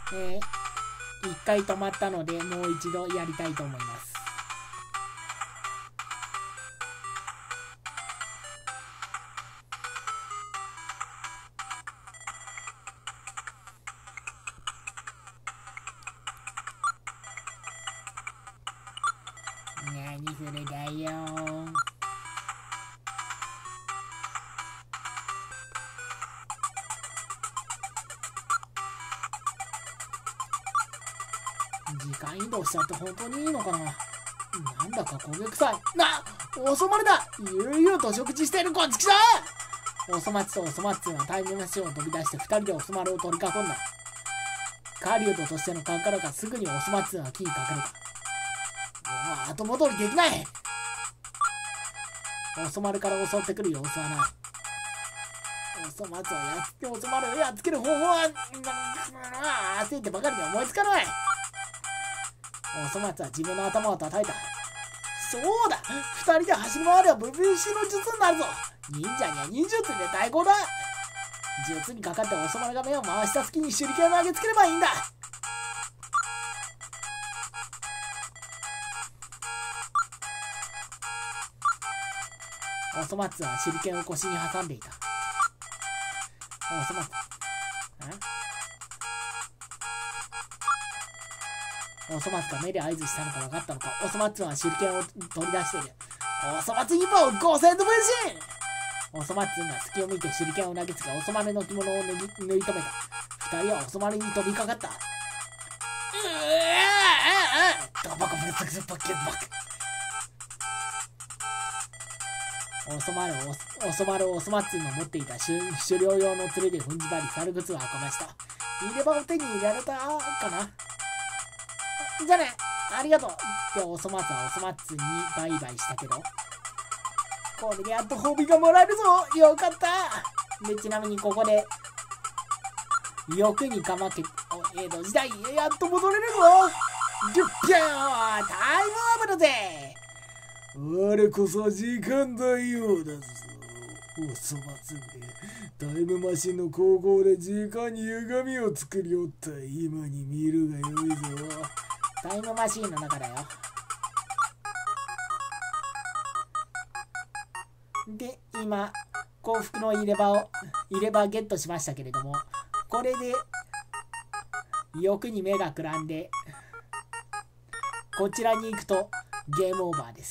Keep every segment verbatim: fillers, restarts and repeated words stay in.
えー、一回止まったのでもう一度やりたいと思います。何それだよー。時間移動しちゃって本当にいいのかな。なんだか焦げ臭いな。おそ丸だ。悠々と食事しているこっち来た。おそ松とおそ松はタイムマシンを飛び出してふたりでおそ丸を取り囲んだ。狩人としての勘からかすぐにおそ松は木に隠れた。もう後戻りできない。おそ丸から襲ってくる様子はない。おそ松をやっつけおそ丸をやっつける方法は焦ってばかりに思いつかない。おそ松は自分の頭を叩いた。そうだ、二人で走り回れば分身の術になるぞ。忍者には忍術で対抗だ。術にかかっておそ丸が目を回した隙に手裏剣を投げつければいいんだ。おそ松は手裏剣を腰に挟んでいた。おそ松おそ松が目で合図したのか分かったのか、おそ松は手裏剣を取り出している。おそ松一本ごせん度分身。おそ松が隙を見て手裏剣を投げつけ、おそ丸の着物を縫い止めた。二人はおそ丸に飛びかかった。うわー、ドバコブツクスポッキュバク。おそ丸をおそ丸をおそ松の持っていた狩猟用の釣りで踏んじばり猿靴を運ばした。入れ歯を手に入れられたかな。じゃあね、ありがとうっておそ松はおそ松にバイバイしたけど、これでやっと褒美がもらえるぞ。よかった。でちなみにここで欲にかまけ江戸時代へやっと戻れるぞ。ギュッギャー、タイムアップだぜ。我こそ時間大王だぞ。おそ松め、タイムマシンの高校で時間に歪みを作りおった今に見るがよいぞ。タイムマシーンの中だよ。で今幸福の入れ歯を入れ歯ゲットしましたけれども、これで欲に目がくらんでこちらに行くとゲームオーバーです。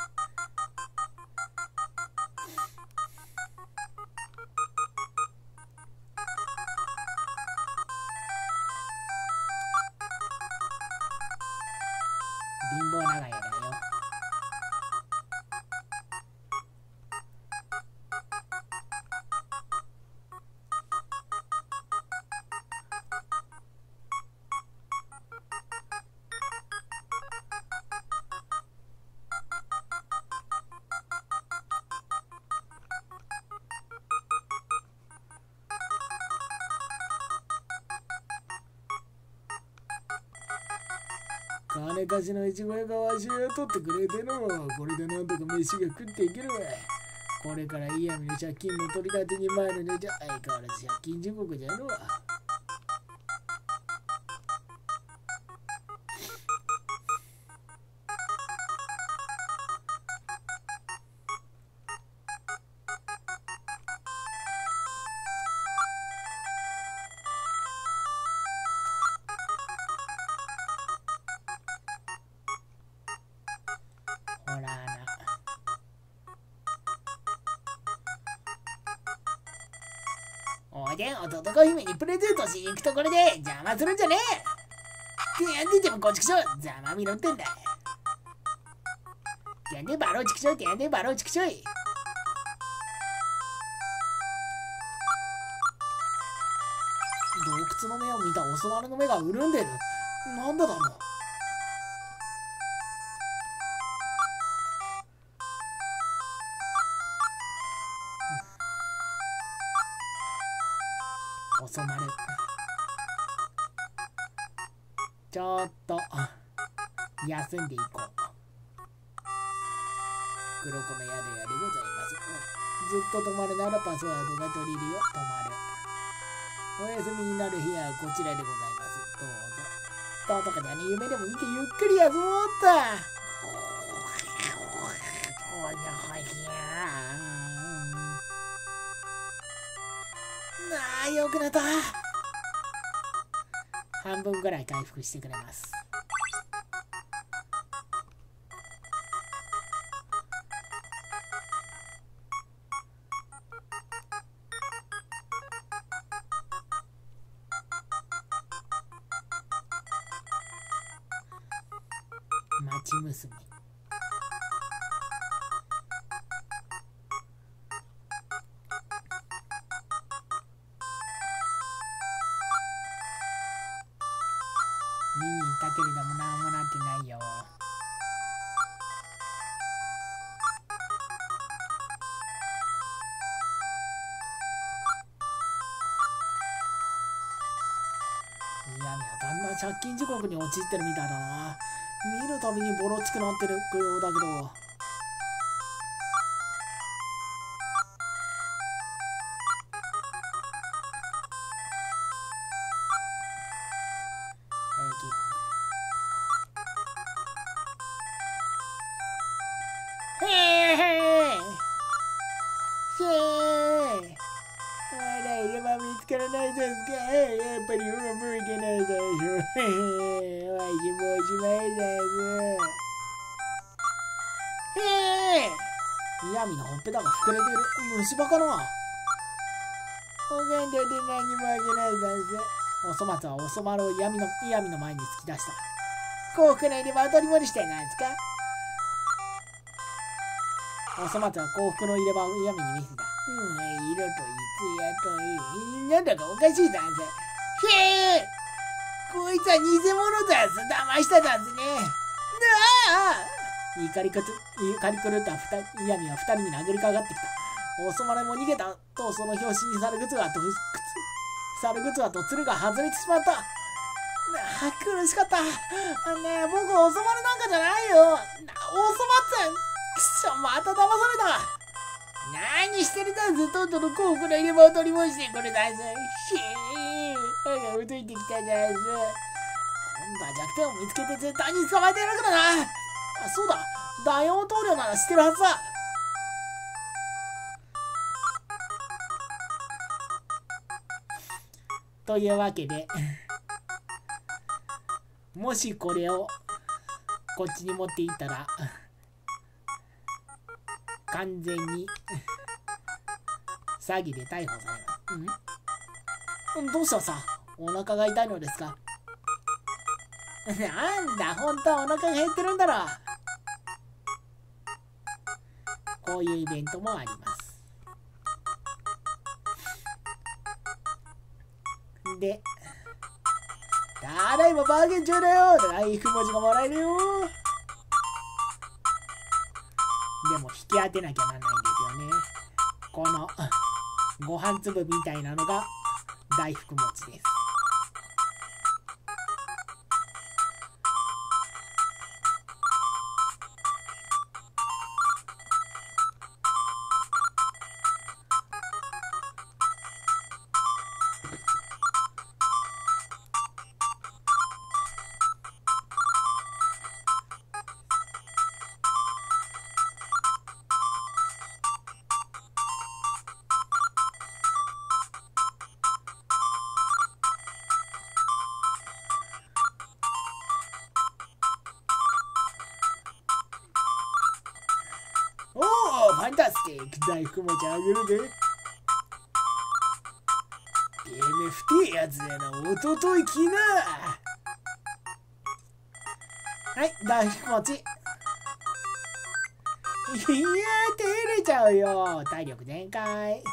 貧乏長屋だよ。金貸しのいちご屋がわしを雇ってくれての。これでなんとか飯が食っていけるわ。これからいやみの借金の取り立てに前のねじゃ相変わらず借金地獄じゃのわ。ほらな。おでんを男子姫にプレゼントしに行くところで邪魔するんじゃねえ。ってやんでてもこっちくしょ、ざまみろってんだ。てやんでバローチクショイ、てやんでバローチクショイ。洞窟の目を見たおそ丸の目が潤んでる。なんだだろう。おそ丸、ちょっと休んでいこう。黒子の宿屋でございます。ずっと泊まるならパスワードが取れるよ。泊まる。お休みになる部屋はこちらでございます。 どうぞ。ととかじゃね、夢でも見てゆっくり休もうった。なあ、よくなった。半分ぐらい回復してくれます。町娘。見に行ったけれども何もなってないよ。いや、だんだん借金地獄に陥ってるみたいだな。見るたびにボロチくなってるようだけど。へえへえへえ、まだいれば見つからないですか。やっぱりうまくいけないでしょ。へへ、わしもおしまいです。へえ、嫌味のほっぺたが膨れている。虫歯かな。おかんで何にもあげないざんす。おそ松はおそ丸を嫌味の嫌味の前に突き出した。幸福ないれば当たり前してなんですか。おそ松は幸福の入れ歯を嫌味に見せた。うん、色といい、艶といい。なんだかおかしいざんす。へえ、こいつは偽物ざんす。騙したざんすね。なあ、怒りくつ怒り狂った嫌味は二人に殴りかかってきた。おそ丸も逃げたと、その拍子に猿ぐつわと猿ぐつわと鶴が外れてしまった。あ、苦しかった。あのね、僕おそ丸なんかじゃないよ。おそ松さん、くそ、また騙された。何してるざんす。とっとと幸福の入れ歯を取り戻してくれざんす。ひぃー、歯が太いてきたざんす。今度は弱点を見つけて絶対に捕まえてやるからな。あ、そうだ、大王棟梁なら知ってるはずだ。というわけで、もしこれをこっちに持っていったら完全に詐欺で逮捕される。うん？どうしたさ？お腹が痛いのですか？なんだ、本当はお腹が減ってるんだろ。こういうイベントもあります。で、ただいまバーゲン中だよ。大福文字がもらえるよ。でも引き当てなきゃならないんですよね。このご飯粒みたいなのが大福餅です。おお、ファンタスティック。大福餅あげるぜ。ゲーム不定やつやな。おととい来な。はい、大福餅。いやー、照れちゃうよ。体力全開。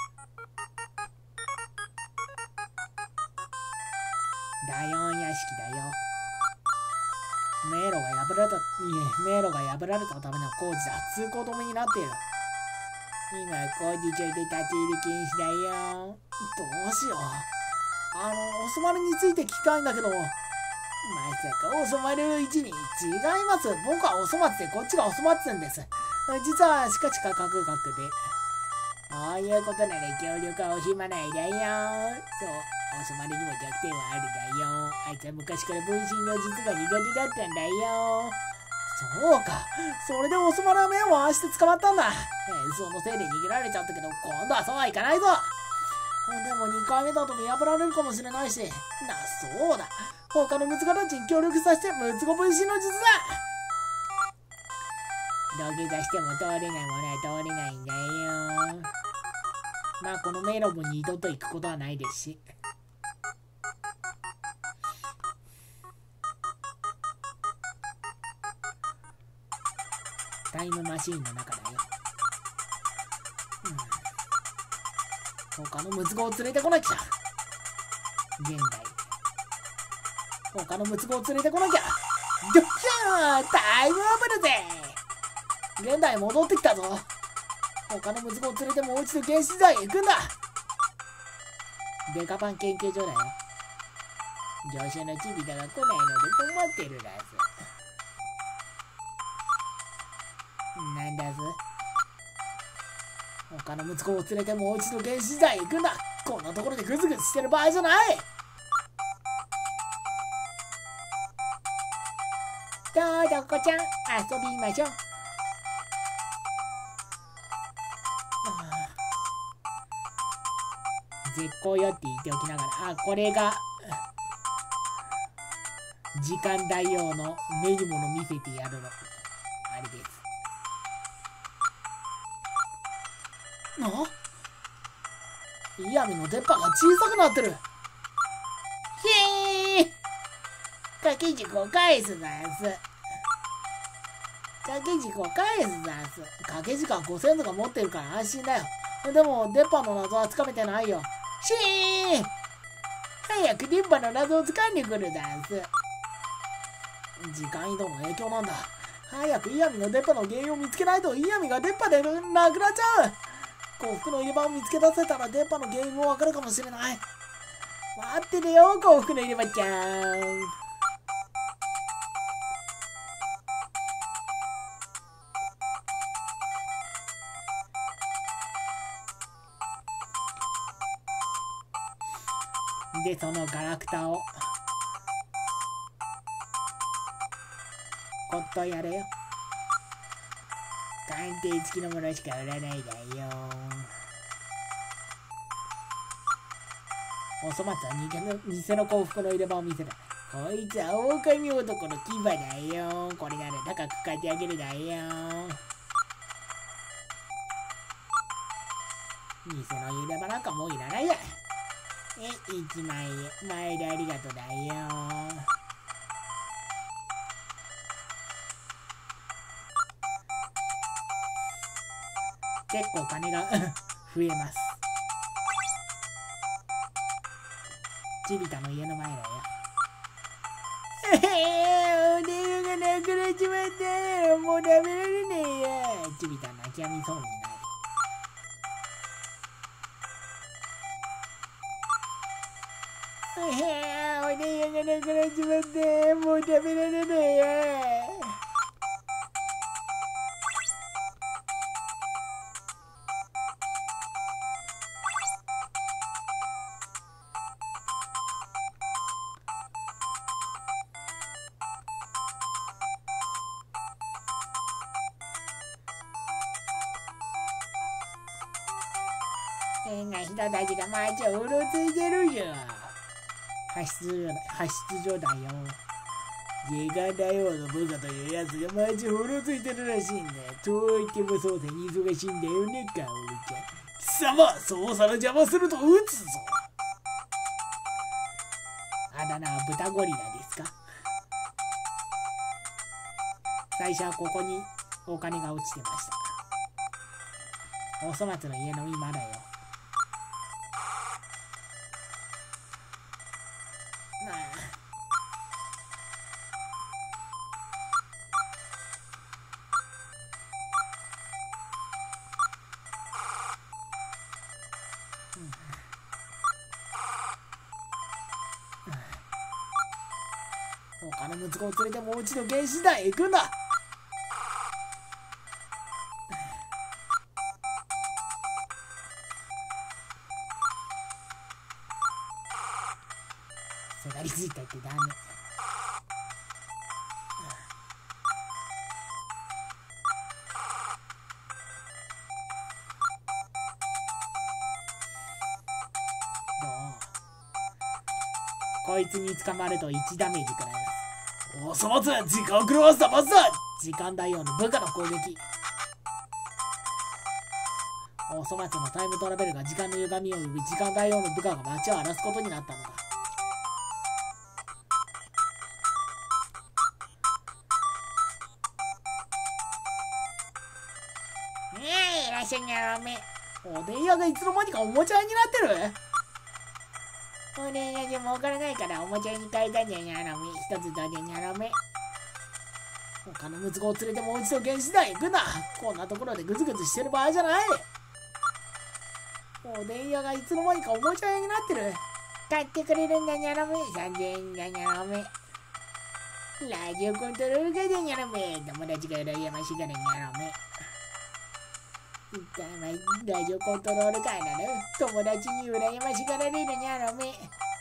第四屋敷だよ。迷路が破られた、いえ、迷路が破られたための工事だ。通行止めになっている。今工事中で立ち入り禁止だよ。どうしよう。あの、おそ丸について聞きたいんだけど、まさかおそ丸一に違います。僕はおそ松でこっちがおそ松んです。実はしかちかかくかくで。そういうことなら協力は惜しまないだよ。そう、おそ丸にも弱点はあるだよ。 あいつは昔から分身の術が苦手だったんだよ。そうか、それでおそまら目を回して捕まったんだ。えー、そのせいで逃げられちゃったけど、今度はそうはいかないぞ。でもにかいめだと見破られるかもしれないし。な、そうだ。他のムツゴたちに協力させてムツゴ分身の術だ。土下座しても通れないものは通れないんだよ。まあこの迷路も二度と行くことはないですし。タイムマシーンの中だよ。うん、他のムツゴを連れてこなきゃ。現代。他のムツゴを連れてこなきゃ。ドッキャータイムアップだぜ。現代戻ってきたぞ。他のムツゴを連れてもう一度原始財へ行くんだ。デカパン研究所だよ。業者のチビタが来ないので困ってるらす。なんだぞ。他のムツゴを連れてもう一度原始財へ行くんだ。こんなところでグズグズしてる場合じゃない。どうぞこちゃん遊びましょう。絶好よって言っておきながら、あ、これが時間大王の目に物見せてやるのあれです。あ、イヤミの出っ歯が小さくなってる。へえ、掛け軸を返すざんす。掛け軸を返すざんす。掛け軸はご先祖が持ってるから安心だよ。でも出っ歯の謎はつかめてないよ。しー、早く出っ歯の謎をつかんでくるざんす。時間移動の影響なんだ。早くイヤミの出っ歯の原因を見つけないとイヤミが出っ歯でなくなっちゃう。幸福の入れ歯を見つけ出せたら出っ歯の原因もわかるかもしれない。待っててよ、幸福の入れ歯ちゃん。で、そのガラクタをこっとやれよ。鑑定付きのものしか売らないだよ。おそ松は偽の幸福の入れ歯を見せた。こいつは狼男の牙だよ。これなら高く買ってあげるだよ。偽の入れ歯なんかもういらないや。え、いちまんえん。前でありがとうだよ。結構金が増えます。チビタの家の前だよ。えへー、お電話がなくなっちまったよ。もう食べられねえよ。チビタ泣きやみそうになる。えへー、お電話がなくなっちまったよ。もう食べられねえよ。変な人たちが街をうろついてるよ。派出所、派出所だよ。時間大王の部下というやつが街をうろついてるらしいんだよ。と言っても捜査に忙しいんだよね、カオルちゃん。貴様、捜査の邪魔すると撃つぞ。あだ名は豚ゴリラですか。最初はここにお金が落ちてました。おそ松の家の今だよ。他の息子を連れてもう一度原始台へ行くんだ。すがりついてたってダメ。こいつに捕まるといちダメージくらいます。お粗末、時間を狂わせたバスだ。時間大王の部下の攻撃。お粗末のタイムトラベルが時間の歪みを呼び、時間大王の部下が街を荒らすことになったのだ。ええ、いらっしゃいにゃろめ。おでん屋がいつの間にかおもちゃ屋になってる。おでん屋で儲からないからおもちゃ屋に変えたんじゃにゃろめ。一つだけにゃろめ。他の息子を連れてもう一度原始団へ行くな。こんなところでグズグズしてる場合じゃない。おでん屋がいつの間にかおもちゃ屋になってる。買ってくれるんだにゃろめ。さんぜんえんだにゃろめ。ラジオコントロールがでにゃろめ。友達が羨ましがるにゃろめ。だまラジオコントロール会なの。友達に羨ましがられるにゃろめ。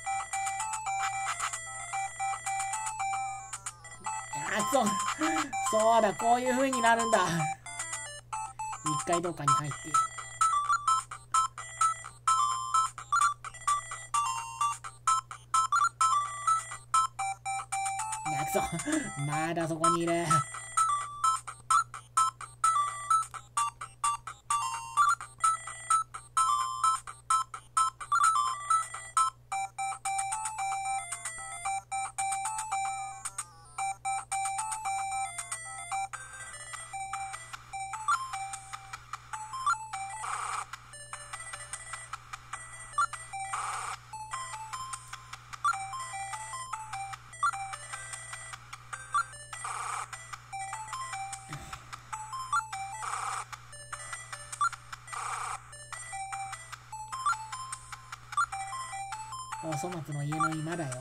あ、そう、そうだ、こういう風になるんだ。一回どっかに入って。やくそ、まだそこにいる。お粗末の家の今だよ。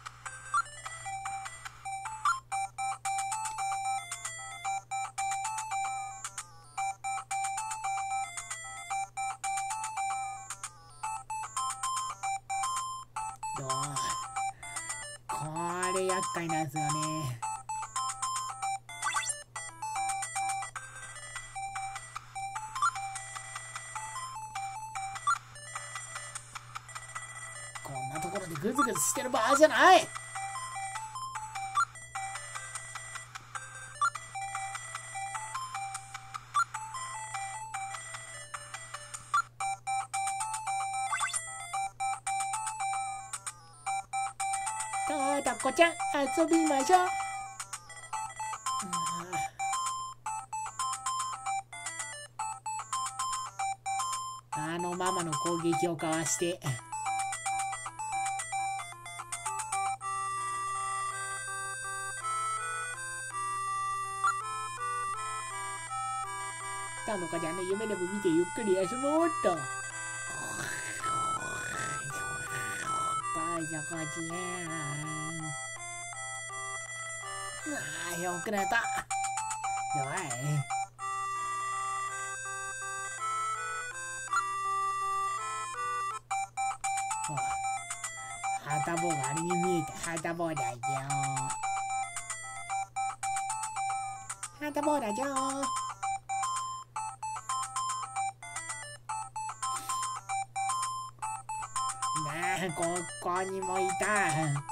どうこれ厄介なんですよね。こんなところでグズグズしてる場合じゃない。さあ、タコちゃん、遊びましょう。あのママの攻撃をかわしてたのかじゃね。夢でも見てゆっくり休もうっと。大丈夫じゃん。ああ、よくなった。弱い。はたぼうがあれに見えた。はたぼうだよ。はたぼうだよ。なあ、ここにもいた。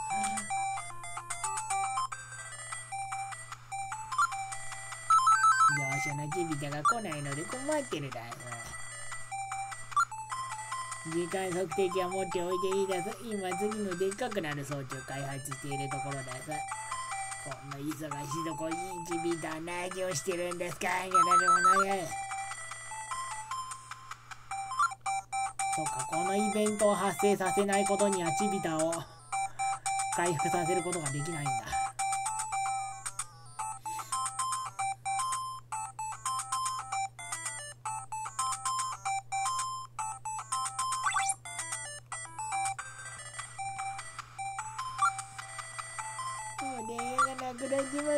業者のチビタが来ないので困ってるだろ。時間測定器は持っておいていいだぞ。今次のでっかくなる装置を開発しているところださ。こんな忙しいとこにチビタは何をしてるんですか。やられもない。そうか、このイベントを発生させないことにはチビタを回復させることができないんだ。もうね、がなくなっちまった。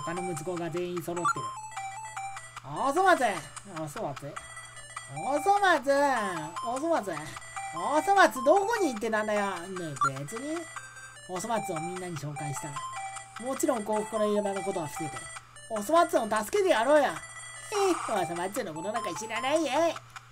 他の息子が全員揃ってる。おそ松おそ松おそ松おそ松おそ松どこに行ってたんだよ。ねえ、別に。おそ松をみんなに紹介した。もちろん幸福の家のことは伏せて。おそ松を助けてやろうよ。ええ、おそ松のことなんか知らないよ。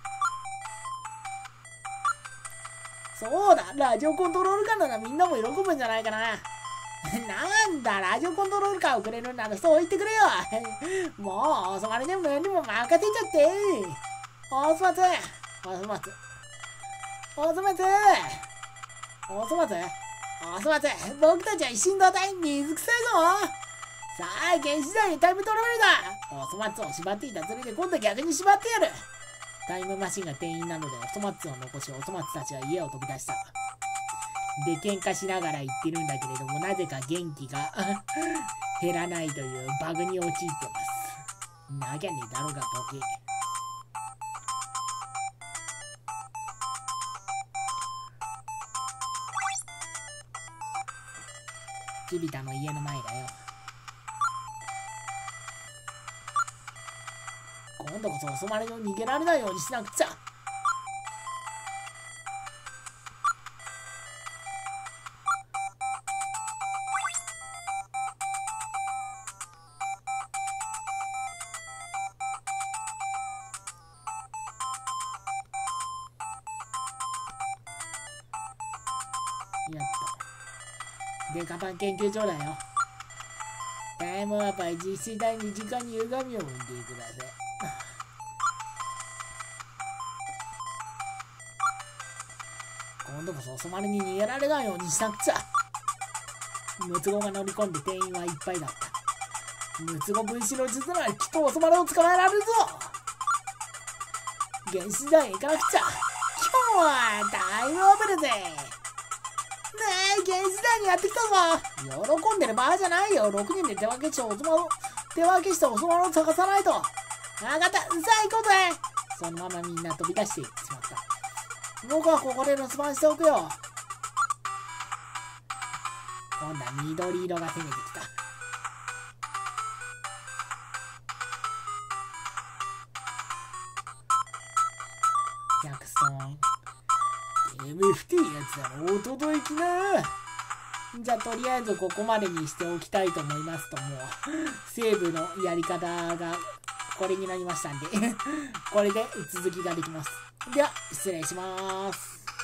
そうだ、ラジオコントロールカーならみんなも喜ぶんじゃないかな。なんだ、ラジオコントロールカーをくれるならそう言ってくれよ。もう、おそまりでも何でも任せちゃって。おそ松おそ松おそ松おそ松おそ松僕たちは一心同体水臭いぞ。さあ、原始時代にタイムトラベルだ。おそ松を縛っていた連れで今度は逆に縛ってやる。タイムマシンが店員なのでおそ松を残し、おそ松たちは家を飛び出した。で、喧嘩しながら言ってるんだけれども、なぜか元気が減らないというバグに陥ってます。なきゃねえだろうが、ボケ。ジビタの家の前だよ。今度こそおそまりを逃げられないようにしなくちゃ。やった。で、カバン研究所だよ。タイムワープは実際体に時間に歪みを生んでください。今度こそおそまりに逃げられないようにしなくちゃ。ムツゴが乗り込んで店員はいっぱいだった。ムツゴ分子の術ならきっとおそまりを捕まえられるぞ。原始時代へ行かなくちゃ。今日はタイムワープだぜ。ねえ、原始時代にやってきたぞ。喜んでる場合じゃないよ。ろくにんで手分けしておそまろ、手分けしておそまろを探さないと。わかった。さあ行こうぜ。そのままみんな飛び出していってしまった。僕はここで留守番しておくよ。今度は緑色が攻めてきた。ひゃくストーン。エムエフティー やつだろ。おとといきな。じゃあとりあえずここまでにしておきたいと思いますと、もうセーブのやり方がこれになりましたんでこれで続きができます。では失礼します。